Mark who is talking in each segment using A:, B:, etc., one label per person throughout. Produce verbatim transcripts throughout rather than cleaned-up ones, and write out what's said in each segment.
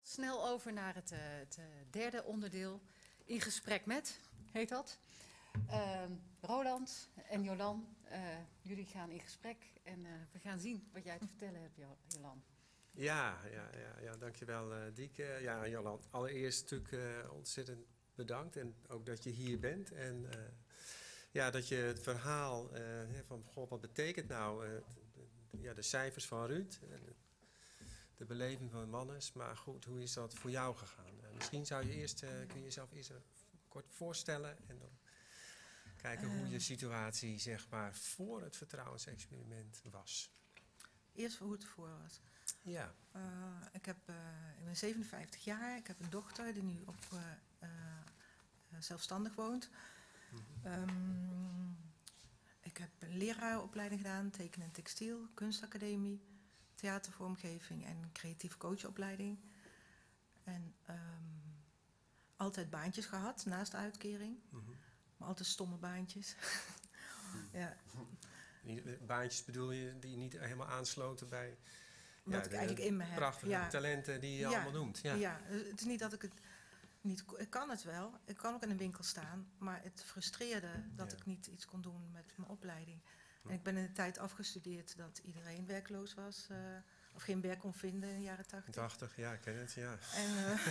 A: Snel over naar het, uh, het uh, derde onderdeel. In gesprek met, heet dat. Uh, Roland en Jolan, uh, jullie gaan in gesprek en uh, we gaan zien wat jij te vertellen hebt, Jolan.
B: Ja, ja, ja, ja, dankjewel uh, Dieke. Ja, Jolan, allereerst natuurlijk uh, ontzettend bedankt en ook dat je hier bent. En uh, ja, dat je het verhaal uh, van, god, wat betekent nou uh, de, ja, de cijfers van Ruud, en de beleving van Wannes, maar goed, hoe is dat voor jou gegaan? Uh, misschien zou je eerst, uh, kun je jezelf eerst kort voorstellen en dan kijken uh, hoe je situatie, zeg maar, voor het vertrouwensexperiment was.
C: Eerst hoe het voor was.
B: Ja.
C: Uh, ik, heb, uh, ik ben zevenenvijftig jaar, ik heb een dochter die nu op uh, uh, zelfstandig woont. Mm-hmm. um, ik heb een leraaropleiding gedaan, teken en textiel, kunstacademie, theatervormgeving en creatieve coachopleiding. En um, altijd baantjes gehad naast de uitkering, mm-hmm. maar altijd stomme baantjes. ja.
B: Baantjes bedoel je die niet helemaal aansloten bij
C: wat ja, ik eigenlijk in me heb.
B: Prachtige ja. talenten die je
C: ja.
B: allemaal noemt. Ja.
C: ja, het is niet dat ik het niet... Ik kan het wel, ik kan ook in een winkel staan, maar het frustreerde dat ja. ik niet iets kon doen met mijn opleiding. En ik ben in de tijd afgestudeerd dat iedereen werkloos was, uh, of geen werk kon vinden in de jaren tachtig.
B: tachtig, ja, ik ken het, ja.
C: En, uh,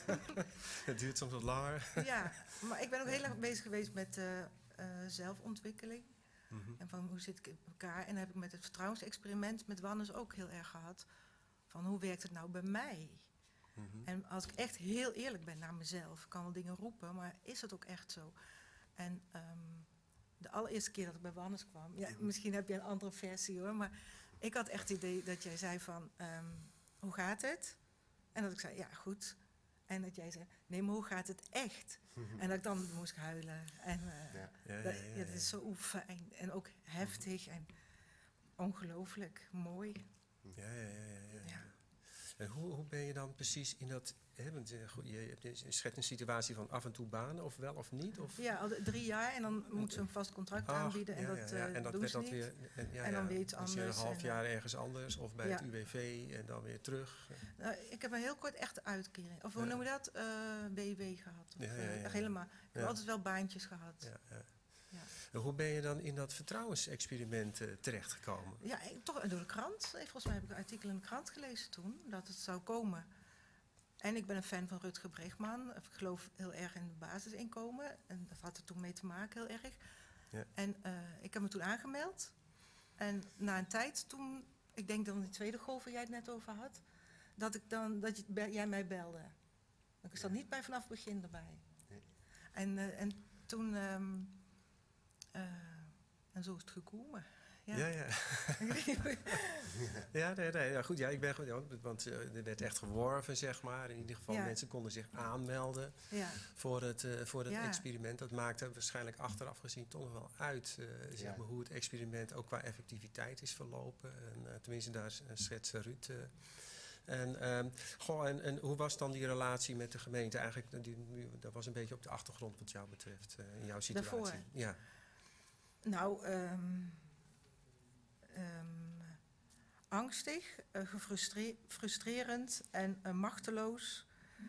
B: het duurt soms wat langer.
C: ja, maar ik ben ook heel erg bezig geweest met uh, uh, zelfontwikkeling. Mm-hmm. En van hoe zit ik in elkaar. En dan heb ik met het vertrouwensexperiment met Wannes ook heel erg gehad. Van hoe werkt het nou bij mij? Mm-hmm. En als ik echt heel eerlijk ben naar mezelf. Ik kan wel dingen roepen, maar is het ook echt zo? En um, de allereerste keer dat ik bij Wannes kwam. Ja, misschien heb je een andere versie hoor. Maar ik had echt het idee dat jij zei van um, hoe gaat het? En dat ik zei ja goed. En dat jij zei, nee, maar hoe gaat het echt? Mm-hmm. En dat ik dan moest huilen. En uh, ja. Ja, dat, ja, ja, ja. ja, dat is zo fijn en ook heftig en ongelooflijk mooi.
B: Ja, ja, ja. ja, ja. ja. En hoe, hoe ben je dan precies in dat... Hè, want je, je schetst een situatie van af en toe banen, of wel of niet? Of?
C: Ja, al drie jaar en dan moeten ze een vast contract
B: Ach,
C: aanbieden. En
B: ja,
C: dat,
B: ja, ja.
C: Uh,
B: en dat
C: doen
B: werd
C: ze
B: dat
C: niet.
B: weer, en, ja,
C: en dan
B: ja,
C: weer iets
B: dus
C: anders.
B: een half
C: en,
B: jaar ergens anders, of bij
C: ja.
B: het U W V en dan weer terug.
C: Nou, ik heb een heel kort echte uitkering. Of hoe ja. noemen we dat? Uh, B W gehad. Of,
B: ja, ja, ja, ja.
C: Helemaal. Ik heb ja. altijd wel baantjes gehad.
B: Ja, ja. Ja. En hoe ben je dan in dat vertrouwensexperiment uh, terechtgekomen?
C: Ja, ik, toch door de krant. Volgens mij heb ik een artikel in de krant gelezen toen, dat het zou komen. En ik ben een fan van Rutger Bregman. Ik geloof heel erg in het basisinkomen. En dat had er toen mee te maken, heel erg. Ja. En uh, ik heb me toen aangemeld. En na een tijd toen, ik denk dan de tweede golf waar jij het net over had, dat, ik dan, dat je, jij mij belde. Ik zat niet bij vanaf het begin erbij. Nee. En, uh, en toen, um, uh, en zo is het gekomen. Ja,
B: ja. Ja, ja nee, nee, ja, goed. Ja, ik ben gewoon, ja, want uh, er werd echt geworven, zeg maar. In ieder geval, ja. mensen konden zich aanmelden ja. voor het, uh, voor het ja. experiment. Dat maakte waarschijnlijk achteraf gezien toch nog wel uit, uh, zeg ja. maar, hoe het experiment ook qua effectiviteit is verlopen. En, uh, tenminste, daar schetst Ruud. Uh, En, um, goh, en, en hoe was dan die relatie met de gemeente? Eigenlijk, die, dat was een beetje op de achtergrond wat jou betreft, uh, in jouw situatie.
C: Daarvoor?
B: Ja.
C: Nou, um, um, angstig, uh, gefrustrerend en uh, machteloos.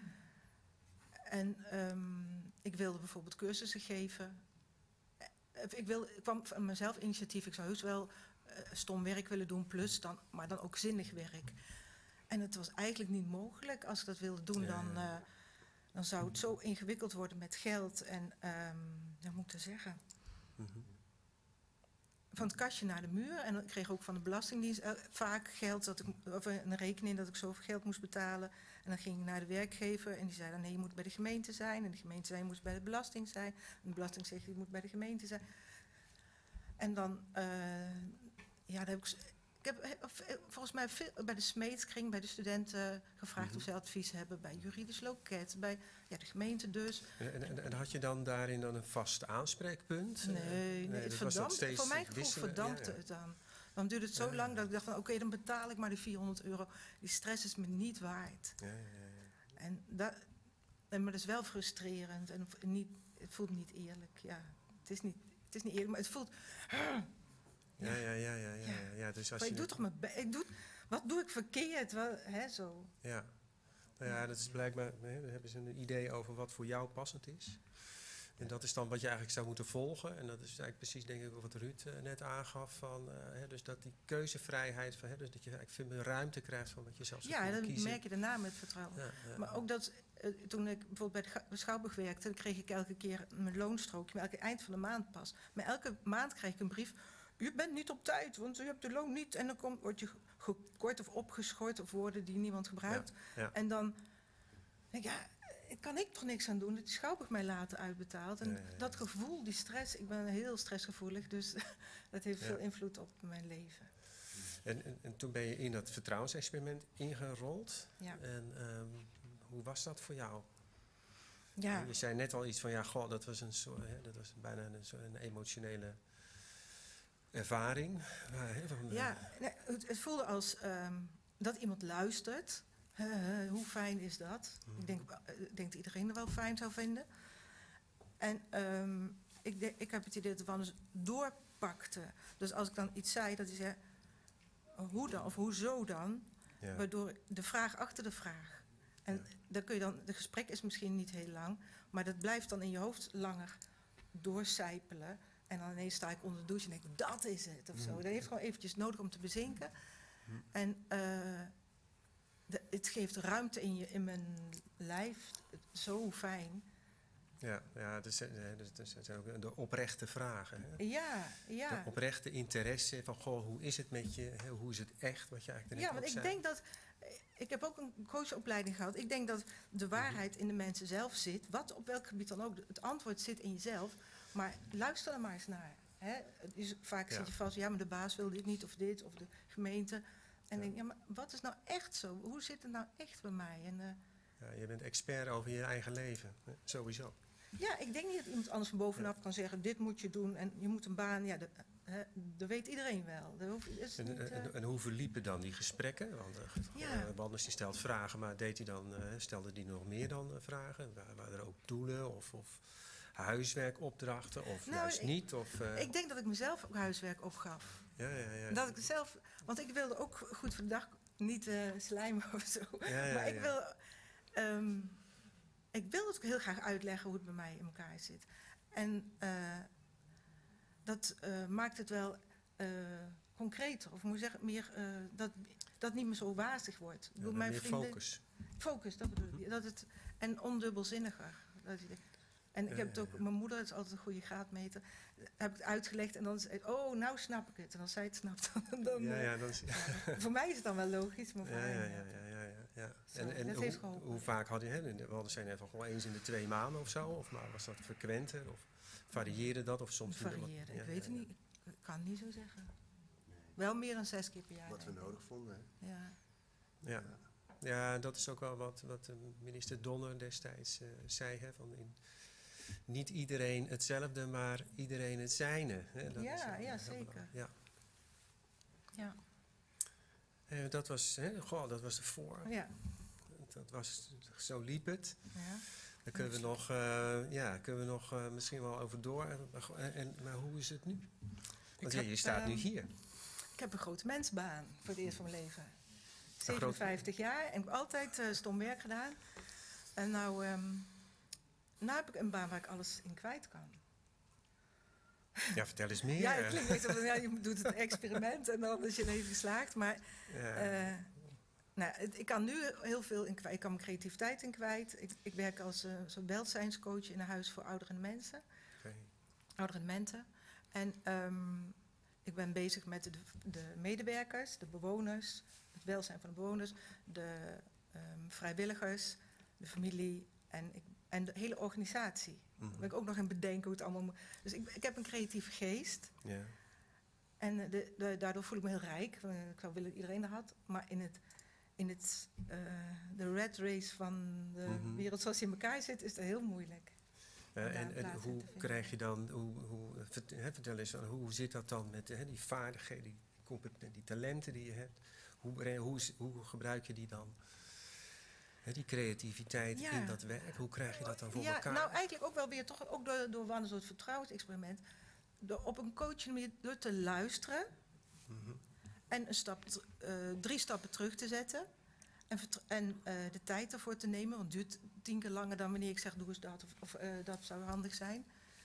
C: En um, ik wilde bijvoorbeeld cursussen geven. Ik, wil, ik kwam van mezelf initiatief. Ik zou heus wel uh, stom werk willen doen, plus dan, maar dan ook zinnig werk. En het was eigenlijk niet mogelijk. Als ik dat wilde doen, ja, dan, uh, dan zou het zo ingewikkeld worden met geld. En, um, wat moet ik dat zeggen? Mm-hmm. Van het kastje naar de muur. En ik kreeg ook van de Belastingdienst uh, vaak geld, dat ik, of een rekening dat ik zoveel geld moest betalen. En dan ging ik naar de werkgever en die zei dan, nee, je moet bij de gemeente zijn. En de gemeente zei, je moet bij de belasting zijn. En de belasting zegt, je moet bij de gemeente zijn. En dan, uh, ja, daar heb ik... Ik heb volgens mij veel, bij de Smeetskring, bij de studenten gevraagd mm-hmm. of zij advies hebben bij juridisch loket, bij ja, de gemeente dus.
B: En, en, en had je dan daarin dan een vast aanspreekpunt?
C: Nee, nee, nee het verdampt, voor mijn gevoel verdampte ja, ja. het dan. Dan duurde het zo ja, lang dat ik dacht van oké, okay, dan betaal ik maar die vierhonderd euro. Die stress is me niet waard. Ja, ja, ja. En dat, en, maar dat is wel frustrerend en niet, het voelt niet eerlijk. Ja, het is niet, het is niet eerlijk, maar het voelt...
B: Ja, ja, ja, ja, ja, ja. ja. Dus als
C: maar
B: je
C: ik doe toch mijn be- ik doe, wat doe ik verkeerd? Wat, hè, zo.
B: Ja. Nou ja, dat is blijkbaar, hè, dan hebben ze een idee over wat voor jou passend is. En dat is dan wat je eigenlijk zou moeten volgen. En dat is eigenlijk precies, denk ik, wat Ruud uh, net aangaf. Van, uh, hè, dus dat die keuzevrijheid, van, hè, dus dat je eigenlijk veel meer ruimte krijgt van wat je zelf zou
C: Ja,
B: kunnen
C: dat
B: kiezen.
C: merk je daarna met vertrouwen.
B: Ja, ja.
C: Maar ook dat, uh, toen ik bijvoorbeeld bij de Ga- bij Schouwburg werkte, dan kreeg ik elke keer mijn loonstrookje, maar elke eind van de maand pas. Maar elke maand krijg ik een brief. U bent niet op tijd, want u hebt de loon niet. En dan komt, word je gekort of opgeschort of woorden die niemand gebruikt.
B: Ja, ja.
C: En dan denk ik, ja, ik kan ik toch niks aan doen. Dat die Schouwburg mij later uitbetaalt. En
B: Ja, ja, ja.
C: dat gevoel, die stress, ik ben heel stressgevoelig. Dus dat heeft
B: Ja.
C: veel invloed op mijn leven.
B: En, en, en toen ben je in dat vertrouwensexperiment ingerold.
C: Ja.
B: En um, hoe was dat voor jou?
C: Ja.
B: Je zei net al iets van, ja, goh, dat was, een soort, hè, dat was bijna een, soort, een emotionele ervaring. Maar, hè, van,
C: Ja, nee, het, het voelde als ehm, dat iemand luistert. Huh, huh, hoe fijn is dat?
B: Mhm.
C: Ik denk, eh, ik denk dat iedereen het wel fijn zou vinden. En ehm, ik, de- ik heb het idee dat het wel eens doorpakte. Dus als ik dan iets zei, dat hij zei, hoe dan? Of hoezo dan?
B: ja.
C: Waardoor de vraag achter de vraag. En
B: Ja.
C: dan kun je dan, de gesprek is misschien niet heel lang, maar dat blijft dan in je hoofd langer doorcijpelen. En dan ineens sta ik onder de douche en denk ik, dat is het, of zo.
B: Mhm.
C: Dat heeft gewoon eventjes nodig om te bezinken.
B: Mhm.
C: En eh, de- het geeft ruimte in, je, in mijn lijf, zo fijn.
B: Ja, ja, dus, eh, dus, dus het zijn ook de oprechte vragen. Hè?
C: Ja, ja.
B: De oprechte interesse van, goh, hoe is het met je? Hè? Hoe is het echt, wat je eigenlijk
C: Ja,
B: net
C: want
B: ook
C: ik
B: zei.
C: denk dat, ik heb ook een coachopleiding gehad. Ik denk dat de waarheid in de mensen zelf zit, wat op welk gebied dan ook. Het antwoord zit in jezelf, maar luister er maar eens naar. Hè? Het is, vaak
B: Ja.
C: zit je vast, ja, maar de baas wil dit niet, of dit, of de gemeente. En
B: Ja.
C: denk, ja, maar wat is nou echt zo? Hoe zit het nou echt bij mij? En, eh,
B: Ja, je bent expert over je eigen leven, hè? Sowieso.
C: ja, ik denk niet dat iemand anders van bovenaf kan zeggen, dit moet je doen en je moet een baan. Ja, dat, hè, dat weet iedereen wel. Dat hoeft, is
B: En,
C: niet,
B: en,
C: eh,
B: en, en hoe verliepen dan die gesprekken? Want uh,
C: Ja.
B: Wanders die stelt vragen, maar deed hij dan, uh, stelde hij nog meer dan uh, vragen? Wa- Waren er ook doelen of, of huiswerkopdrachten of
C: Nou,
B: juist
C: ik-
B: niet? Of, uh,
C: ik denk dat ik mezelf ook huiswerk opgaf.
B: ja, ja, ja.
C: Dat ik zelf, want ik wilde ook goed voor de dag niet eh slijmen of zo.
B: Ja, ja,
C: maar ik
B: ja.
C: wil, ehm, ik wil het ook heel graag uitleggen hoe het bij mij in elkaar zit. En eh, dat eh, maakt het wel eh, concreter, of moet je zeggen, meer, eh, dat dat niet meer zo wazig wordt. Ik
B: Ja,
C: bedoel,
B: dan
C: mijn
B: meer
C: vrienden,
B: focus.
C: Focus, dat bedoel ik. Dat het, en ondubbelzinniger. Dat je, en ik
B: Ja,
C: heb het
B: ja,
C: ook,
B: ja.
C: mijn moeder is altijd een goede graadmeter. Heb ik het uitgelegd en dan zei oh, nou snap ik het. En als zij het snapt, dan... dan
B: Ja,
C: eh,
B: ja, dan is, ja,
C: ja, voor mij is het dan wel logisch, maar voor
B: ja,
C: haar
B: ja,
C: niet
B: ja,
C: altijd.
B: ja, ja, ja.
C: Zo,
B: En, en
C: dat
B: hoe,
C: heeft geholpen.
B: hoe vaak had je, hè, we hadden zijn even gewoon eens in de twee maanden of zo? Of maar was dat frequenter? Of varieerde dat? Of soms
C: Het varieerde.
B: Ja,
C: Ik weet
B: ja,
C: het
B: ja.
C: niet. Ik kan het niet zo zeggen. Wel meer dan zes keer per jaar.
D: Wat we
C: denk ik.
D: nodig vonden. Hè?
C: Ja.
B: Ja. Ja, dat is ook wel wat, wat de minister Donner destijds uh, zei. Hè, van in, niet iedereen hetzelfde, maar iedereen het zijne. Hè, dat
C: Ja,
B: is wel,
C: ja,
B: uh, heel
C: zeker.
B: belangrijk. Ja.
C: Ja.
B: Uh, dat, was, hè, goh, dat was ervoor.
C: Ja.
B: Dat was, zo liep het.
C: Ja.
B: Daar kunnen we nog, uh, ja, kunnen we nog uh, misschien wel over door. En, en, maar hoe is het nu? Want ja,
C: heb,
B: je staat
C: uh,
B: nu hier.
C: Ik heb een grote mensbaan voor het eerst van mijn leven.
B: groot-
C: zevenenvijftig jaar en ik heb altijd uh, stom werk gedaan. En nou, um, nou heb ik een baan waar ik alles in kwijt kan.
B: Ja, vertel eens meer.
C: Ja, het klinkt niet zo, ja, je doet het experiment en dan is je leven geslaagd. Maar
B: Ja.
C: uh, nou, het, ik kan nu heel veel in kwijt. Ik kan mijn creativiteit in kwijt. Ik, ik werk als uh, zo'n welzijnscoach in een huis voor oudere mensen.
B: Okay.
C: Oudere mensen. En um, ik ben bezig met de, de medewerkers, de bewoners, het welzijn van de bewoners, de um, vrijwilligers, de familie en, ik, en de hele organisatie.
B: Mm-hmm.
C: Daar ben ik ook nog in bedenken hoe het allemaal moet. Dus ik, ik heb een creatieve geest.
B: Ja.
C: En de, de, daardoor voel ik me heel rijk. Ik zou willen dat iedereen dat had. Maar in het, in het uh, de rat race van de
B: Mm-hmm.
C: wereld zoals die in elkaar zit, is dat heel moeilijk.
B: Uh, en en hoe krijg je dan, hoe, hoe, hè, vertel eens, hoe zit dat dan met hè, die vaardigheden, die, die talenten die je hebt? Hoe, hoe, hoe gebruik je die dan? Hè, die creativiteit
C: ja.
B: in dat werk, hoe krijg je dat dan voor
C: ja,
B: elkaar?
C: Nou, eigenlijk ook wel weer toch ook door, door een soort vertrouwensexperiment. Door op een coaching manier door te luisteren
B: Mm-hmm.
C: en een stap, uh, drie stappen terug te zetten. En, vertr- en uh, de tijd ervoor te nemen, want het duurt tien keer langer dan wanneer ik zeg doe eens dat of, of uh, dat zou handig zijn.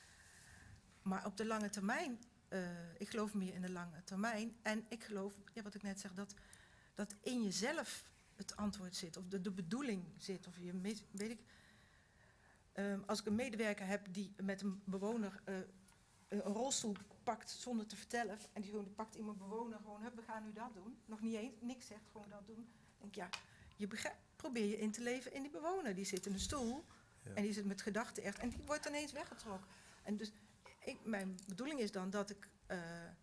C: Maar op de lange termijn, uh, ik geloof meer in de lange termijn. En ik geloof, ja, wat ik net zeg, dat, dat in jezelf het antwoord zit. Of de, de bedoeling zit. Of je, weet ik, uh, als ik een medewerker heb die met een bewoner uh, een rolstoel pakt zonder te vertellen. En die, gewoon, die pakt iemand bewoner gewoon, hup, we gaan nu dat doen. Nog niet eens, niks zegt, gewoon dat doen. Dan denk ik, ja, je begrijpt, probeer je in te leven in die bewoner. Die zit in een stoel ja. en die zit met gedachten echt. En die wordt ineens weggetrokken. En dus, ik, mijn bedoeling is dan dat ik uh,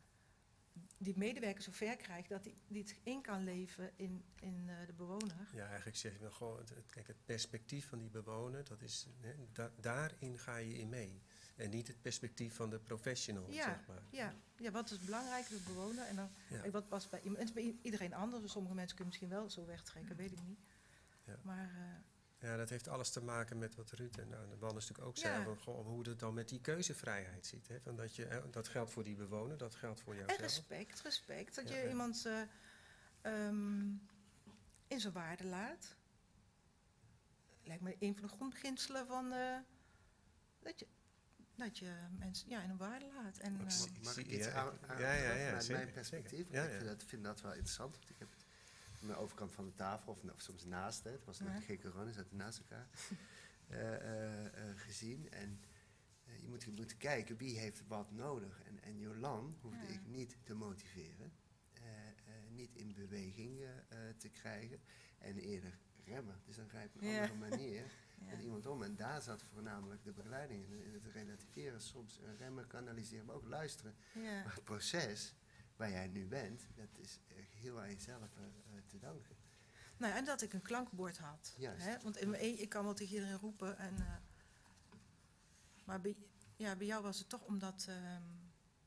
C: die medewerker zo ver krijg dat hij die het in kan leven in, in uh, de bewoner.
B: Ja, eigenlijk zeg je wel gewoon, het, kijk, het perspectief van die bewoner, dat is, hè, da, daarin ga je in mee. En niet het perspectief van de professional,
C: ja,
B: zeg maar.
C: Ja, ja, wat is belangrijk, de bewoner. En dan, ja. en wat past bij iemand. Het is bij iedereen anders. Dus sommige mensen kunnen misschien wel zo wegtrekken, weet ik niet.
B: Ja.
C: Maar, uh,
B: ja, dat heeft alles te maken met wat Ruud en nou, de Wannes natuurlijk ook ja. zei. Van, goh, hoe het dan met die keuzevrijheid zit. Hè? Van dat, je, dat geldt voor die bewoner, dat geldt voor jouzelf.
C: En respect, respect. Dat
B: ja,
C: je
B: ja.
C: iemand uh, um, in zijn waarde laat. Lijkt me een van de grondbeginselen van... Uh, dat je... Dat je mensen ja, in een waarde laat. En, uh,
D: Mag ik iets ja, aan, aan ja, ja, ja, vanuit zeker, mijn perspectief? Ja, ja. Ik vind dat, vind dat wel interessant. Want ik heb aan de overkant van de tafel, of, of soms naast het, was nog ja. geen corona, zaten naast elkaar, uh, uh, uh, gezien. En uh, je, moet, je moet kijken wie heeft wat nodig. En, en Jolan hoefde ja. ik niet te motiveren, uh, uh, niet in beweging uh, uh, te krijgen en eerder remmen. Dus dan ga je op een ja. andere manier... Ja. En iemand om. En daar zat voornamelijk de begeleiding in. In het relativeren, soms remmen, kanaliseren, maar ook luisteren. Ja. Maar het proces waar jij nu bent, dat is heel aan jezelf uh, te danken.
C: Nou, en dat ik een klankbord had. Hè? Want in mijn, ik kan wel tegen iedereen roepen. En, uh, maar bij, ja, bij jou was het toch omdat... Um,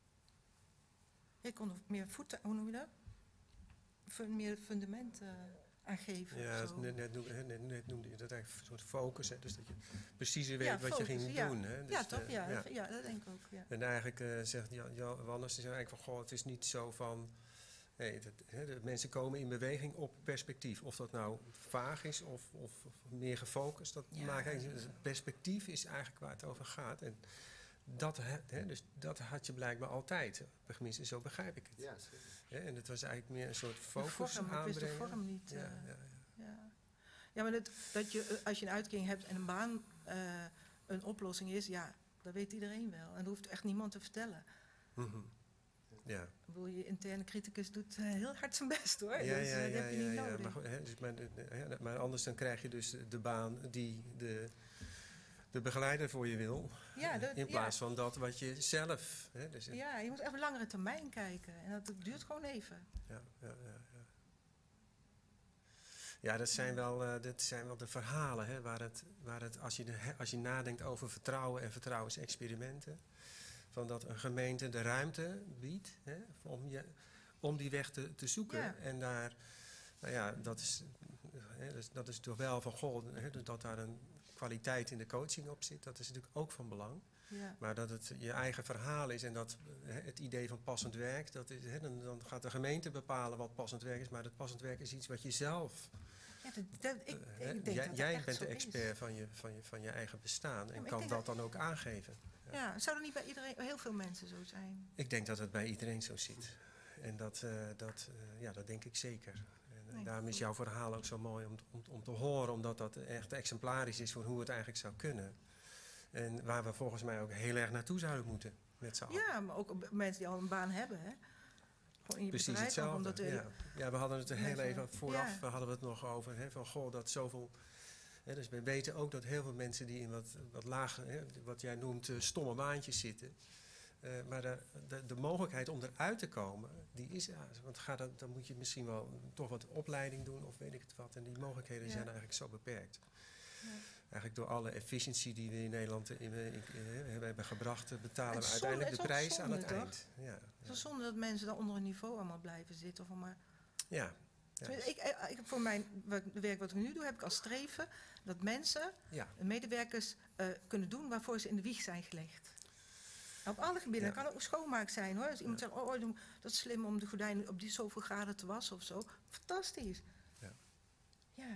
C: ik kon meer voeten, hoe noem je dat? F- meer fundament... Uh, aangeven.
B: Ja, net, net, noemde, net, net noemde je dat eigenlijk een soort focus. Hè? Dus dat je precies weet
C: ja,
B: wat
C: focus,
B: je ging
C: ja.
B: doen. Hè? Dus
C: ja, toch? Ja,
B: ja.
C: ja, dat denk ik ook. Ja.
B: En eigenlijk uh, zegt Jan, Jan Wannes eigenlijk van, goh, het is niet zo van... Nee, dat, hè, de mensen komen in beweging op perspectief. Of dat nou vaag is of, of, of meer gefocust. Dat ja. maakt eigenlijk, dus het perspectief is eigenlijk waar het over gaat. En dat, hè, dus dat had je blijkbaar altijd. Tenminste, zo begrijp ik het.
D: Ja, zeker.
B: Ja, en het was eigenlijk meer een soort focus
C: de vorm,
B: aanbrengen.
C: Ik wist de vorm niet.
B: Ja,
C: uh,
B: ja, ja.
C: ja. ja maar dat, dat je, als je een uitkering hebt en een baan uh, een oplossing is, ja, dat weet iedereen wel. En dat hoeft echt niemand te vertellen.
B: Mm-hmm. Ja.
C: Bedoel, je interne criticus doet uh, heel hard zijn best, hoor.
B: Ja,
C: dus
B: ja,
C: uh, dat
B: ja,
C: heb je niet
B: ja,
C: nodig.
B: ja, maar, goed, hè, dus maar, ja, maar anders dan krijg je dus de baan die de, de begeleider voor je wil.
C: Ja, dat,
B: in plaats
C: ja.
B: van dat wat je zelf... Hè, dus
C: ja, je moet echt op langere termijn kijken. En dat duurt gewoon even.
B: Ja, ja, ja. Ja, ja dat, zijn wel, uh, dat zijn wel de verhalen. Hè, waar het, waar het, als, je de, als je nadenkt over vertrouwen en vertrouwensexperimenten... van dat een gemeente de ruimte biedt, hè, om, je, om die weg te, te zoeken.
C: Ja.
B: En daar, nou ja, dat is, hè, dat is, dat is toch wel van, goh, hè, dat daar een kwaliteit in de coaching op zit. Dat is natuurlijk ook van belang.
C: Ja. Maar
B: dat het je eigen verhaal is en dat hè, het idee van passend werk, dat is, hè, dan, dan gaat de gemeente bepalen wat passend werk is. Maar dat passend werk is iets wat je zelf...
C: Ja, dat, dat, ik,
B: uh,
C: ik denk
B: jij
C: dat
B: jij
C: dat
B: bent de
C: zo
B: expert
C: is.
B: van je, van, je, van je eigen bestaan
C: ja,
B: en kan dat, dat dan ook aangeven.
C: Ja. ja, zou er niet bij iedereen, heel veel mensen zo zijn?
B: Ik denk dat het bij iedereen zo zit. En dat, uh, dat, uh, ja, dat denk ik zeker. En
C: nee,
B: daarom is
C: goed.
B: jouw verhaal ook zo mooi om, om, om te horen, omdat dat echt exemplarisch is voor hoe het eigenlijk zou kunnen. En waar we volgens mij ook heel erg naartoe zouden moeten met z'n allen.
C: Ja, maar ook mensen die al een baan hebben, hè? Gewoon in je
B: Precies
C: bedrijf.
B: hetzelfde.
C: Omdat de,
B: ja. ja, we hadden het er heel
C: mensen,
B: even vooraf
C: ja.
B: we hadden we het nog over. Hè, van goh, dat zoveel. Hè, dus we weten ook dat heel veel mensen die in wat, wat lage, hè, wat jij noemt, uh, stomme baantjes zitten. Uh, maar de, de, de mogelijkheid om eruit te komen, die is er. Want ga dat, dan moet je misschien wel toch wat opleiding doen of weet ik het wat. En die mogelijkheden ja. zijn eigenlijk zo beperkt. Ja. Eigenlijk door alle efficiëntie die we in Nederland in, in, in, in hebben gebracht, betalen we
C: zonde,
B: uiteindelijk de prijs
C: zonde,
B: aan het
C: toch?
B: eind. Ja,
C: het is zonde dat mensen dan onder een niveau allemaal blijven zitten. Of maar...
B: Ja. Ja.
C: Ik, ik, voor mijn werk wat ik nu doe, heb ik als streven dat mensen,
B: ja.
C: medewerkers, uh, kunnen doen waarvoor ze in de wieg zijn gelegd. Op alle gebieden.
B: Ja.
C: Dat kan ook schoonmaak zijn, hoor. Als iemand ja. zegt, oh, oh, dat is slim om de gordijnen op die zoveel graden te wassen of zo. Fantastisch.
B: Ja.
C: Ja,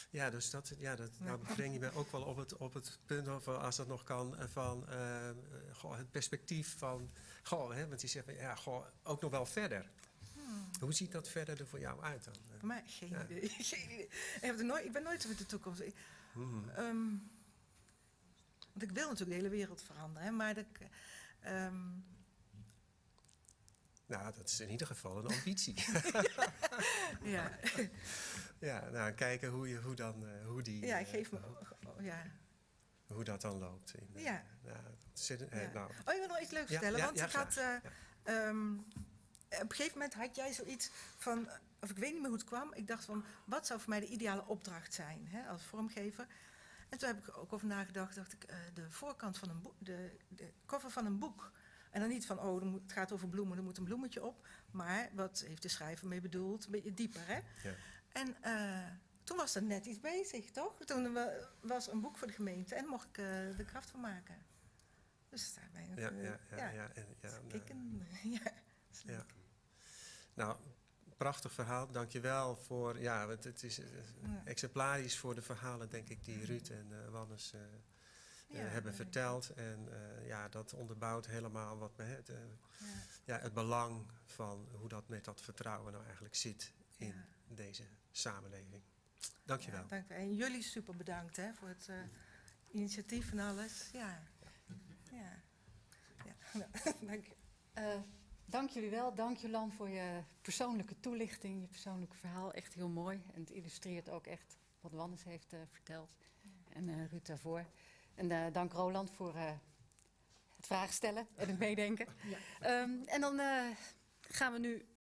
B: Ja, dus dat, ja, dat nou breng je me ook wel op het, op het punt, of als dat nog kan, van uh, goh, het perspectief van, goh, hè, want je zegt, ja, goh, ook nog wel verder. Hmm. Hoe ziet dat verder er voor jou uit dan?
C: Voor mij geen ja. idee. Geen idee. Ik, heb er nooit, ik ben nooit over de toekomst. Ik, hmm. um, want ik wil natuurlijk de hele wereld veranderen, hè, maar dat, um,
B: nou, dat is in ieder geval een ambitie.
C: ja.
B: Ja, nou, kijken hoe, je, hoe, dan, uh, hoe die...
C: Ja, ik geef me... Oh, ja.
B: Hoe dat dan loopt. In, uh,
C: ja.
B: Nou, zit, uh,
C: ja.
B: nou.
C: Oh, ik wil nog iets leuks
B: ja,
C: vertellen.
B: Ja,
C: want
B: ja,
C: ik had... Uh,
B: ja.
C: um, op een gegeven moment had jij zoiets van... Of ik weet niet meer hoe het kwam. Ik dacht van, wat zou voor mij de ideale opdracht zijn, hè, als vormgever? En toen heb ik er ook over nagedacht. Dacht ik, uh, de voorkant van een boek... De, de cover van een boek... En dan niet van, oh, het gaat over bloemen, er moet een bloemetje op. Maar wat heeft de schrijver mee bedoeld? Een beetje dieper, hè?
B: Ja.
C: En uh, toen was er net iets bezig, toch? Toen was een boek voor de gemeente en mocht ik uh, de kracht van maken. Dus daar ben ik...
B: Ja,
C: Uh,
B: ja, ja.
C: ja,
B: ja, ja, ja
C: kikken. Ja,
B: ja. Nou, prachtig verhaal. Dank je wel voor... Ja, het, het is uh, ja. exemplarisch voor de verhalen, denk ik, die Ruud en uh, Wannes... Uh, Uh, ja, hebben verteld. En uh, ja, dat onderbouwt helemaal wat me het, uh, ja. Ja, het belang van hoe dat met dat vertrouwen nou eigenlijk zit in ja. deze samenleving. Dank je wel.
C: Ja, dank. En jullie super bedankt hè, voor het uh, initiatief en alles. Ja. Ja. Ja. Ja. Dank je.
A: Uh, dank jullie wel. Dank Jolan voor je persoonlijke toelichting, je persoonlijke verhaal. Echt heel mooi. En het illustreert ook echt wat Wannes heeft uh, verteld. Ja. En uh, Ruud daarvoor. En uh, dank Roland voor uh, het vragen stellen en het meedenken. Ja. Um, en dan uh, gaan we nu